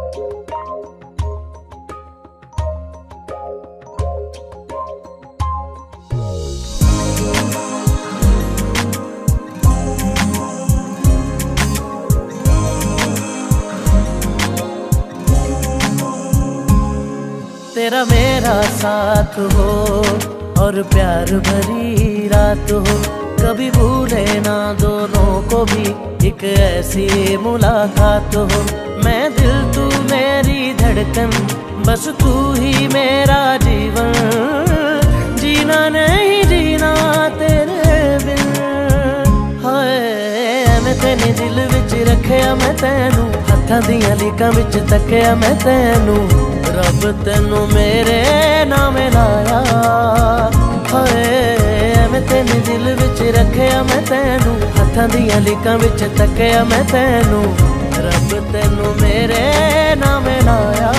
तेरा मेरा साथ हो और प्यार भरी रात हो, कभी भूले ना दोनों को भी एक ऐसी मुलाकात हो। मैं दिल तू मेरी धड़कन, बस तू ही मेरा जीवन, जीना नहीं जीना तेरे बिन। हाय मैं तेने दिल विच रखिया, मैं तैनू हत्थां दियां लीकां विच तकिया, मैं तैनू रब तेनू मेरे नाम लाया। हाय मैं तेने दिल विच रखिया, मैं तैनू हत्थां दियां लीकां विच तकिया, मैं तैनू रब तेनू मेरे नाम लाया।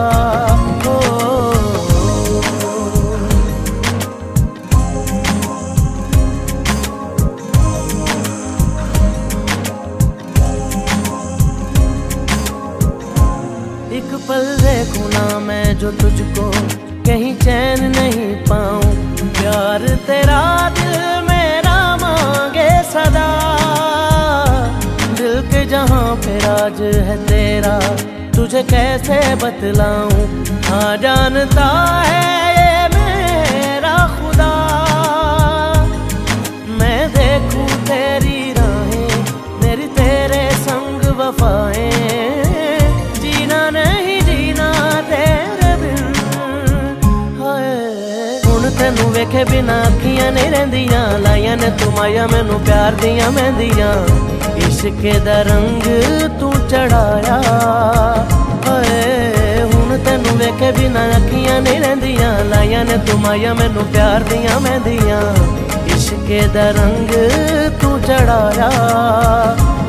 एक पल देखूं ना मैं जो तुझको, कहीं चैन नहीं पाऊं। प्यार तेरा दिल मेरा मांगे सदा, दिल के जहां पे राज है तेरा, तुझे कैसे बतलाऊं। हाँ जानता है ये मेरा खुदा, मैं देखूं तेरी राहें, मेरी तेरे संग वफाएं, तेनू वेखे बिना अखियां नहीं रहिंदियां, लाइया ने तू माया मैनू प्यार दियां मेहंदियां, इश्क दा रंग तू चढ़ाया। हुण तेनू वेखे बिना अखियां नहीं रहिंदियां, लाइया ने तू माया मैनू प्यार दियां मेहंदियां, इश्क दा रंग तू चढ़ाया।